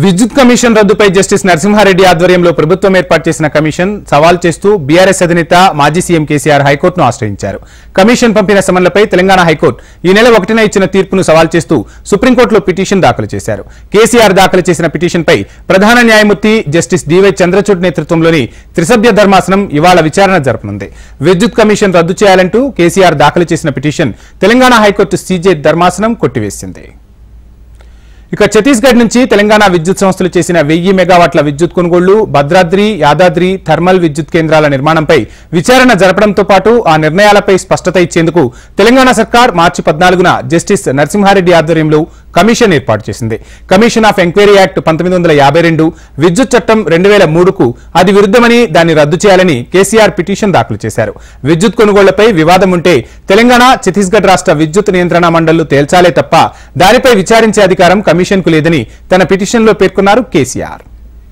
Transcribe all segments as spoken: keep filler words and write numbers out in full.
విద్యుత్ commission రద్దుపై justice Narasimha Reddy ఆధ్వర్యంలో ప్రభుత్వం ఏర్పాటు చేసిన కమిషన్ సవాల్ చేస్తూ బీఆర్ఎస్ అధినేత మాజీ సీఎం కేసీఆర్ హైకోర్టును ఆశ్రయించారు. కమిషన్ పంపిన సమన్లపై తెలంగాణ హైకోర్టు ఈ నెల ఒకటిన ఇచ్చిన తీర్పును సవాల్ చేస్తూ సుప్రీంకోర్టులో పిటిషన్ దాఖలు చేశారు. కేసీఆర్ దాఖలు చేసిన పిటిషన్పై ప్రధాన న్యాయమూర్తి జస్టిస్ డివై చంద్రచూడ్ నేతృత్వంలోని త్రిసభ్య ధర్మాసనం ఇవాళ విచారణ జరపనుంది. విద్యుత్ కమిషన్ రద్దు చేయాలంటూ కేసీఆర్ దాఖలు చేసిన పిటిషన్ తెలంగాణ హైకోర్టు సీజే ధర్మాసనం కొట్టివేసింది. ఇక ఛత్తీస్గఢ్ నుంచి తెలంగాణ విద్యుత్ సంస్థలు చేసిన వెయ్యి మెగావాట్ల విద్యుత్ కొనుగోళ్లు, భద్రాద్రి, యాదాద్రి థర్మల్ విద్యుత్ కేంద్రాల నిర్మాణంపై విచారణ జరపడంతో పాటు ఆ నిర్ణయాలపై స్పష్టత ఇచ్చేందుకు తెలంగాణ సర్కార్ మార్చి పద్నాలుగున జస్టిస్ నరసింహారెడ్డి ఆధ్వర్యంలో కమిషన్ ఏర్పాటు చేసింది. కమిషన్ ఆఫ్ ఎంక్వైరీ యాక్ట్ పంతొమ్మిది వందల యాభై రెండు, విద్యుత్ చట్టం రెండు వేల మూడుకు అది విరుద్ధమని దాన్ని రద్దు చేయాలని కేసీఆర్ పిటిషన్ దాఖలు చేశారు. విద్యుత్ కొనుగోళ్లపై వివాదం ఉంటే తెలంగాణ, ఛత్తీస్గఢ్ రాష్ట్ర విద్యుత్ నియంత్రణ మండళ్లు తేల్చాలే తప్ప దానిపై విచారించే అధికారం కమిషన్ కు లేదని తన పిటిషన్లో పేర్కొన్నారు కేసీఆర్.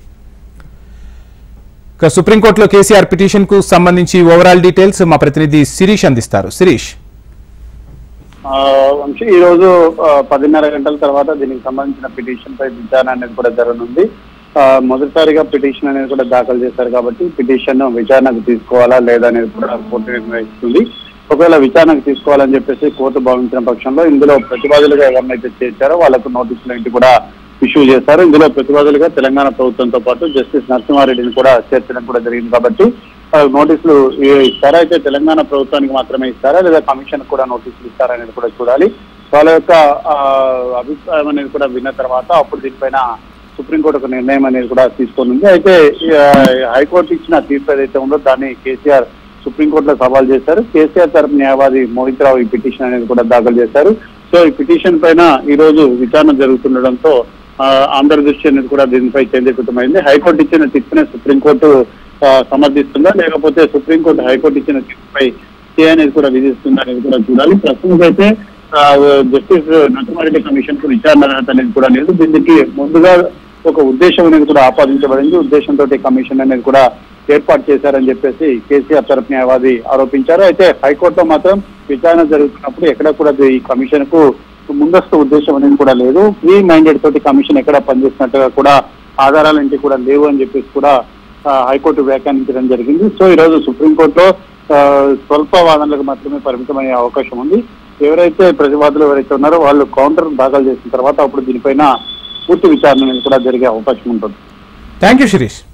సుప్రీంకోర్టులో కేసీఆర్ పిటిషన్ కు సంబంధించి ఓవరాల్ డీటెయిల్స్ మా ప్రతినిధి శిరీష్ అందిస్తారు. శిరీష్, వంశీ, ఈ రోజు పదిన్నర గంటల తర్వాత దీనికి సంబంధించిన పిటిషన్ పై విచారణ అనేది కూడా జరగనుంది. మొదటిసారిగా పిటిషన్ అనేది కూడా దాఖలు చేశారు కాబట్టి పిటిషన్ విచారణకు తీసుకోవాలా లేదా అనేది కూడా కోర్టు నిర్ణయిస్తుంది. ఒకవేళ విచారణకు తీసుకోవాలని చెప్పేసి కోర్టు భావించిన పక్షంలో ఇందులో ప్రతివాదులుగా ఎవరినైతే చేశారో వాళ్ళకు నోటీసులు ఏంటి కూడా ఇష్యూ చేశారు. ఇందులో ప్రతివాదులుగా తెలంగాణ ప్రభుత్వంతో పాటు జస్టిస్ నరసింహారెడ్డిని కూడా చేర్చడం కూడా జరిగింది. కాబట్టి నోటీసులు ఇస్తారా, అయితే తెలంగాణ ప్రభుత్వానికి మాత్రమే ఇస్తారా లేదా కమిషన్ కూడా నోటీసులు ఇస్తారా అనేది కూడా చూడాలి. వాళ్ళ యొక్క అభిప్రాయం అనేది కూడా విన్న తర్వాత అప్పుడు దీనిపైన సుప్రీంకోర్టు ఒక నిర్ణయం అనేది కూడా తీసుకోనుంది. అయితే హైకోర్టు ఇచ్చిన తీర్పు ఏదైతే ఉందో దాన్ని కేసీఆర్ సుప్రీంకోర్టులో సవాల్ చేశారు. కేసీఆర్ తరపు న్యాయవాది మోహిత్ రావు ఈ పిటిషన్ అనేది కూడా దాఖలు చేశారు. సో ఈ పిటిషన్ పైన ఈ రోజు విచారణ జరుగుతుండడంతో అందరి దృష్టి అనేది కూడా దీనిపై కేంద్రీకృతమైంది. హైకోర్టు ఇచ్చిన తీర్పునే సుప్రీంకోర్టు సమర్థిస్తుందా లేకపోతే సుప్రీంకోర్టు హైకోర్టు ఇచ్చిన తీర్పుపై స్టే అనేది కూడా విధిస్తుందా అనేది కూడా చూడాలి. ప్రస్తుతం అయితే జస్టిస్ నరసింహారెడ్డి కమిషన్ కు విచారణ అనేది కూడా లేదు. దీనికి ముందుగా ఒక ఉద్దేశం అనేది కూడా ఆపాదించబడింది. ఉద్దేశంతో కమిషన్ అనేది కూడా ఏర్పాటు చేశారని చెప్పేసి కేసీఆర్ తరపు న్యాయవాది ఆరోపించారు. అయితే హైకోర్టులో మాత్రం విచారణ జరుగుతున్నప్పుడు ఎక్కడ కూడా ఈ కమిషన్ కు ముందస్తు ఉద్దేశం అనేది కూడా లేదు. ఫ్రీ మైండెడ్ తోటి కమిషన్ ఎక్కడ పనిచేసినట్టుగా కూడా ఆధారాలు ఏంటి కూడా లేవు అని చెప్పేసి కూడా హైకోర్టు వ్యాఖ్యానించడం జరిగింది. సో ఈ రోజు సుప్రీంకోర్టులో స్వల్ప వాదనలకు మాత్రమే పరిమితమయ్యే అవకాశం ఉంది. ఎవరైతే ప్రతివాదులు ఎవరైతే ఉన్నారో వాళ్ళు కౌంటర్ దాఖలు చేసిన తర్వాత అప్పుడు దీనిపైన పూర్తి విచారణ కూడా జరిగే అవకాశం ఉంటుంది. Thank you Sirish.